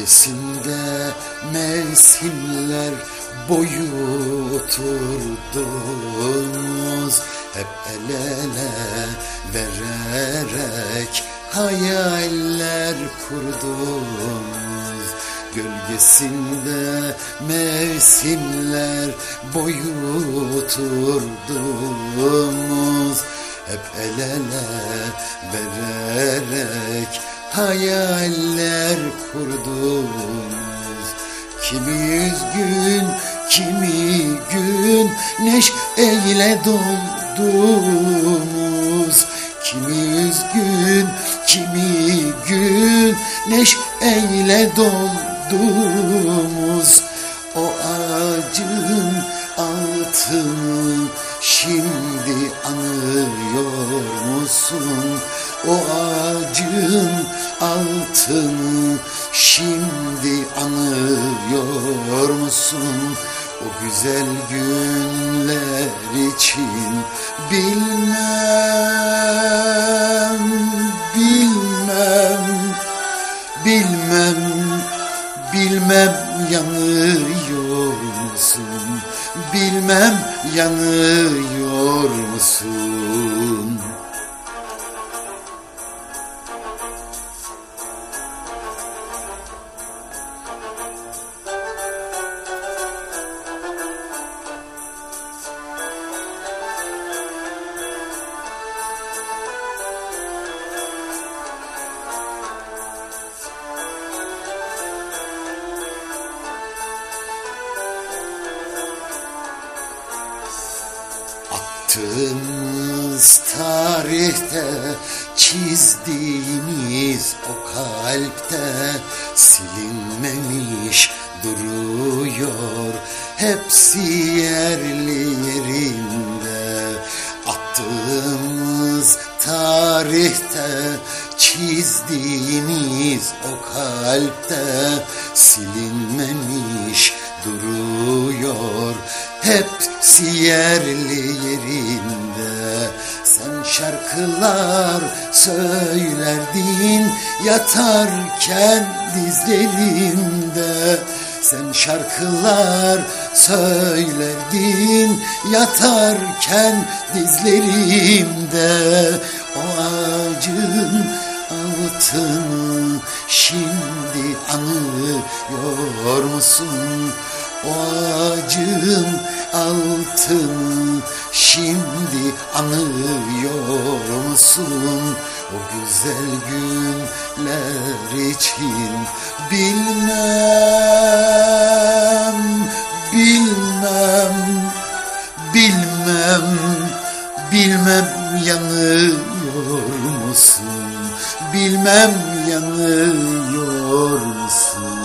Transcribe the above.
Gölgesinde mevsimler boyu oturdunuz, hep el ele vererek hayaller kurdunuz. Gölgesinde mevsimler boyu oturdunuz, hep el ele vererek hayaller kurdunuz. Kimi üzgün, kimi gün neşeyle doldunuz. Kimi üzgün, kimi gün neşeyle doldunuz. O ağacın altını şimdi anıyor musun? O ağacın altını şimdi anıyor musun? O güzel günler için bilmem, bilmem, bilmem, bilmem yanıyor musun? Bilmem yanıyor musun? Attığımız tarihte, çizdiğimiz o kalpte silinmemiş duruyor, hepsi yerli yerinde. Attığımız tarihte, çizdiğimiz o kalpte silinmemiş duruyor, hepsi yerli yerinde. Sen şarkılar söylerdin yatarken dizlerimde. Sen şarkılar söylerdin yatarken dizlerimde. O ağacın altını şimdi anıyor musun? O ağacın altını şimdi anıyor musun? O güzel günler için bilmem, bilmem, bilmem, bilmem yanıyor musun? Bilmem yanıyor musun?